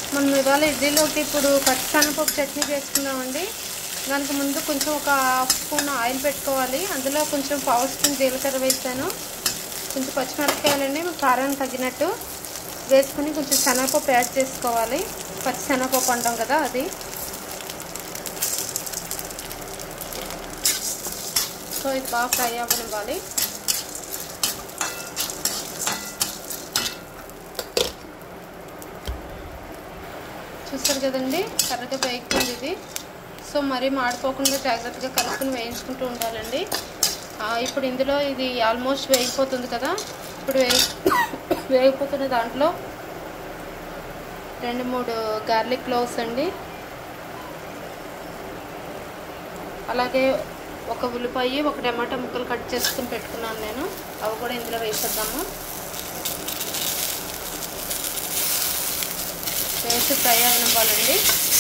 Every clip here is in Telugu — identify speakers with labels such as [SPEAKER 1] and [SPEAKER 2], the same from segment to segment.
[SPEAKER 1] మనం ఇవాళ ఇడ్లీలోకి ఇప్పుడు పచ్చిశనగపప్పు చట్నీ చేసుకుందామండి. దానికి ముందు కొంచెం ఒక హాఫ్ స్పూన్ ఆయిల్ పెట్టుకోవాలి. అందులో కొంచెం పావు స్పూన్ జీలకర్ర వేసాను, కొంచెం పచ్చిమిరపకాయలండి కారానికి తగ్గినట్టు వేసుకుని కొంచెం శనగపప్పు యాడ్ చేసుకోవాలి. పచ్చిశనగపప్పు అంటాం కదా అది. సో ఇది బాగా ఫ్రై అవ్వనివ్వాలి. చూస్తారు కదండి, కర్రగా వేగుతుంది ఇది. సో మరీ మాడిపోకుండా జాగ్రత్తగా కలుపుకుని వేయించుకుంటూ ఉండాలండి. ఇప్పుడు ఇందులో ఇది ఆల్మోస్ట్ వేగిపోతుంది కదా. ఇప్పుడు వేగిపోతున్న దాంట్లో 2-3 గార్లిక్ క్లోవ్స్ అండి, అలాగే ఒక ఉల్లిపాయ, ఒక టమాటా ముక్కలు కట్ చేసుకుని పెట్టుకున్నాను నేను. అవి కూడా ఇందులో వేసేద్దాము. వేసి ఫ్రై అవ్వనివ్వాలండి.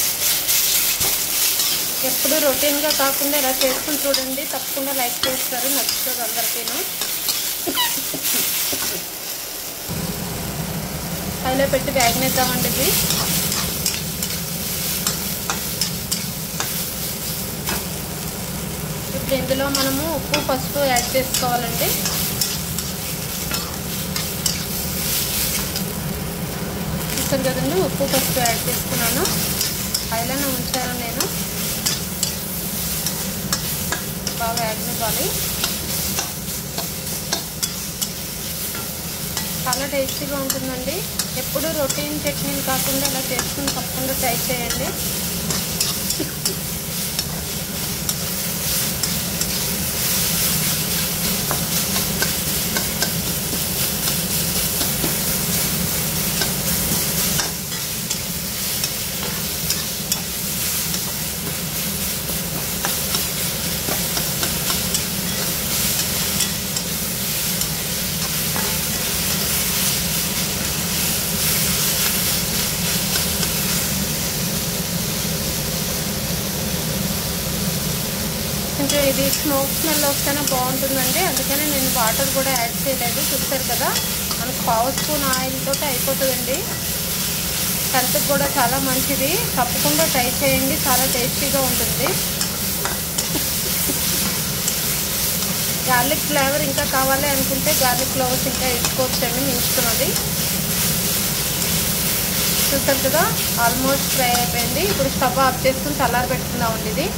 [SPEAKER 1] ఎప్పుడు రొటీన్గా కాకుండా ఇలా చేసుకుని చూడండి, తప్పకుండా లైక్ చేస్తారు, నచ్చుతుంది అందరికీను. హైలో పెట్టి వేగనిద్దామండి ఇది. ఇప్పుడు ఇందులో మనము ఉప్పు పసుపు యాడ్ చేసుకోవాలండి. చూస్తారు కదండి, ఉప్పు పసుపు యాడ్ చేసుకున్నాను. హైలోనే ఉంచాను నేను. బాగా వేగనివ్వాలి. చాలా టేస్టీగా ఉంటుందండి. ఎప్పుడు రొటీన్ చట్నీలు కాకుండా ఇలా చేసుకుని తప్పకుండా ట్రై చేయండి. కొంచెం ఇది స్మోక్ స్మెల్ వస్తేనే బాగుంటుందండి, అందుకని నేను వాటర్ కూడా యాడ్ చేయలేదు. చూస్తారు కదా, మనకు పావు స్పూన్ ఆయిల్ తోటి అయిపోతుందండి. హెల్త్కి కూడా చాలా మంచిది. తప్పకుండా ట్రై చేయండి, చాలా టేస్టీగా ఉంటుంది. గార్లిక్ ఫ్లేవర్ ఇంకా కావాలి అనుకుంటే గార్లిక్ క్లోవ్స్ ఇంకా వేసుకోవచ్చండి, మించుకున్నది. చూస్తారు కదా, ఆల్మోస్ట్ ఫ్రై అయిపోయింది. ఇప్పుడు స్టవ్ ఆఫ్ చేసుకుని చల్లారి పెట్టుకుందామండి. ఇది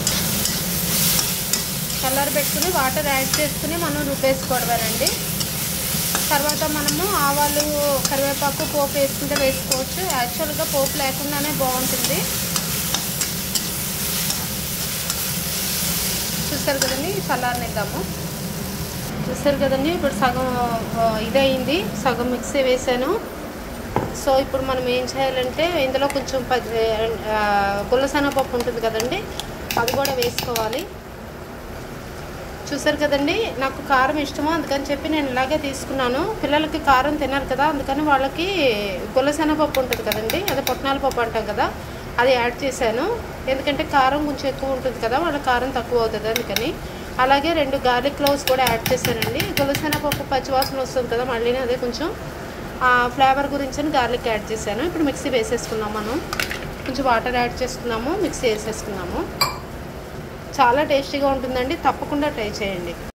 [SPEAKER 1] చల్లారి పెట్టుకుని వాటర్ యాడ్ చేసుకుని మనం రుబ్బేసుకోవడమేనండి. తర్వాత మనము ఆవాలు, కరివేపాకు పోపు వేసుకుంటే వేసుకోవచ్చు. యాక్చువల్గా పోపు లేకుండానే బాగుంటుంది. చూస్తారు కదండి, చల్లారనిద్దాము. చూస్తారు కదండి, ఇప్పుడు సగం ఇదయింది, సగం మిక్సీ వేసాను. సో ఇప్పుడు మనం ఏం చేయాలంటే ఇందులో కొంచెం గుల్లశనగపప్పు ఉంటుంది కదండి, అది కూడా వేసుకోవాలి. చూసారు కదండి, నాకు కారం ఇష్టమో అందుకని చెప్పి నేను ఇలాగే తీసుకున్నాను. పిల్లలకి కారం తినరు కదా, అందుకని వాళ్ళకి గుల్లశనగపప్పు ఉంటుంది కదండి, అది పుట్నాల పప్పు అంటాం కదా, అది యాడ్ చేశాను. ఎందుకంటే కారం కొంచెం ఎక్కువ ఉంటుంది కదా, వాళ్ళ కారం తక్కువ అవుతుంది అందుకని. అలాగే 2 గార్లిక్ క్లోవ్స్ కూడా యాడ్ చేశానండి. గుల్లశనగపప్పు పచ్చివాసన వస్తుంది కదా, మళ్ళీ అదే కొంచెం ఫ్లేవర్ గురించి గార్లిక్ యాడ్ చేశాను. ఇప్పుడు మిక్సీ వేసేసుకున్నాం. మనం కొంచెం వాటర్ యాడ్ చేసుకున్నాము, మిక్సీ వేసేసుకున్నాము. చాలా టేస్టీగా ఉంటుందండి, తప్పకుండా ట్రై చేయండి.